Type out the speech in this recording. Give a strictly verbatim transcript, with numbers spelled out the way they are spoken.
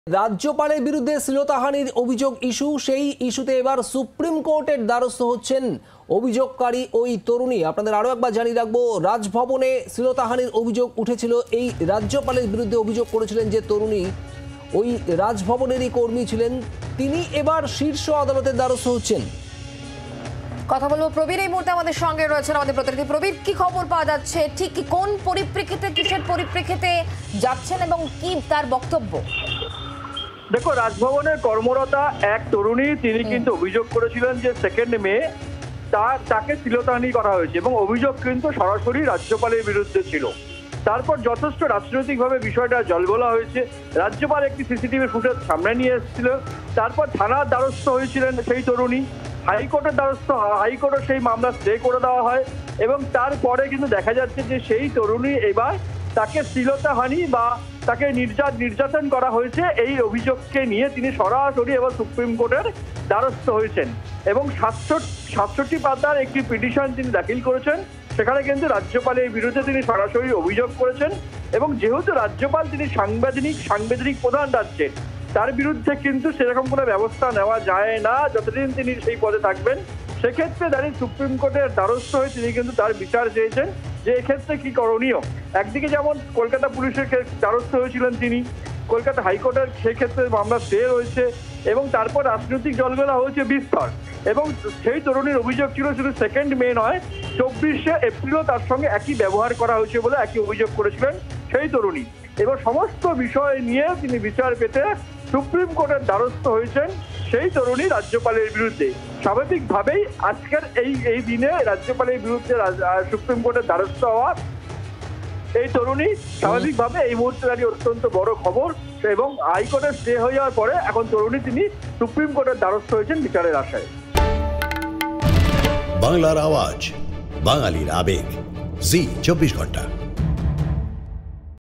রাজ্যপালের বিরুদ্ধে শ্লীলতাহানির অভিযোগ ইস্যু, সেই ইস্যুতে এবার সুপ্রিম কোর্টের দ্বারস্থ হচ্ছেন অভিযোগকারী ওই তরুণী। আপনাদের আরও একবার জানিয়ে রাখবো, রাজভবনে শ্লীলতাহানির অভিযোগ উঠেছিল। এই রাজ্যপালের বিরুদ্ধে অভিযোগ করেছিলেন যে তরুণী, ওই রাজভবনেরই কর্মী ছিলেন, তিনি এবার শীর্ষ আদালতের দ্বারস্থ হচ্ছেন। কথা বলবো প্রবীর এই মুহূর্তে আমাদের সঙ্গে রয়েছেন আমাদের প্রতিনিধি। প্রবীর, কি খবর পাওয়া যাচ্ছে, ঠিক কোন পরিপ্রেক্ষিতে, কিসের পরিপ্রেক্ষিতে যাচ্ছেন এবং কি তার বক্তব্য? দেখো, রাজভবনের কর্মরতা এক তরুণী, তিনি কিন্তু অভিযোগ করেছিলেন যে সেকেন্ড মে তার তাকে শ্লীলতাহানি করা হয়েছে এবং অভিযোগ কিন্তু সরাসরি রাজ্যপালের বিরুদ্ধে ছিল। তারপর যথেষ্ট রাজনৈতিকভাবে বিষয়টা জলঘোলা হয়েছে। রাজ্যপাল একটি সিসিটিভি ফুটেজ সামনে নিয়ে এসেছিল। তারপর থানার দ্বারস্থ হয়েছিলেন সেই তরুণী, হাইকোর্টের দ্বারস্থ হাইকোর্টে সেই মামলা স্টে করে দেওয়া হয় এবং তারপরে কিন্তু দেখা যাচ্ছে যে সেই তরুণী এবার তাকে শ্লীলতাহানি বা তাকে নির্যাত নির্যাতন করা হয়েছে এই অভিযোগকে নিয়ে তিনি সরাসরি এবার সুপ্রিম কোর্টের দ্বারস্থ হয়েছেন এবং সাতষট্টি সাতষট্টি পাতার একটি পিটিশন তিনি দাখিল করেছেন। সেখানে কিন্তু রাজ্যপালের বিরুদ্ধে তিনি সরাসরি অভিযোগ করেছেন এবং যেহেতু রাজ্যপাল তিনি সাংবিধানিক সাংবিধানিক প্রধান রাজ্যের, তার বিরুদ্ধে কিন্তু সেরকম কোনো ব্যবস্থা নেওয়া যায় না যতদিন তিনি সেই পদে থাকবেন। সেক্ষেত্রে দাঁড়িয়ে সুপ্রিম কোর্টের দ্বারস্থ হয়ে তিনি কিন্তু তার বিচার চেয়েছেন যে এক্ষেত্রে কি করণীয়। একদিকে যেমন কলকাতা পুলিশের দ্বারস্থ হয়েছিলেন তিনি, কলকাতা হাইকোর্টের সেক্ষেত্রে মামলা স্টে রয়েছে এবং তারপর রাজনৈতিক জলঘোলা হয়েছে বিস্তর এবং সেই তরুণীর অভিযোগ ছিল শুধু সেকেন্ড মে নয়, চব্বিশে এপ্রিলও তার সঙ্গে একই ব্যবহার করা হয়েছে বলে একই অভিযোগ করেছিলেন সেই তরুণী। এবার সমস্ত বিষয় নিয়ে তিনি বিচার পেতে সুপ্রিম কোর্টের দ্বারস্থ হয়েছেন সেই তরুণী রাজ্যপালের বিরুদ্ধে। স্বাভাবিকভাবেই আজকের এই এই দিনে রাজ্যপালের বিরুদ্ধে সুপ্রিম কোর্টের দ্বারস্থ হওয়া এই তরুণী স্বাভাবিকভাবে এই মুহূর্তে দাঁড়িয়ে অত্যন্ত বড় খবর এবং হাইকোর্টের স্টে হয়ে যাওয়ার পরে এখন তরুণী তিনি সুপ্রিম কোর্টের দ্বারস্থ হয়েছেন বিচারের আশায়। বাংলার আওয়াজ, বাঙালির আবেগ, জি চব্বিশ ঘন্টা।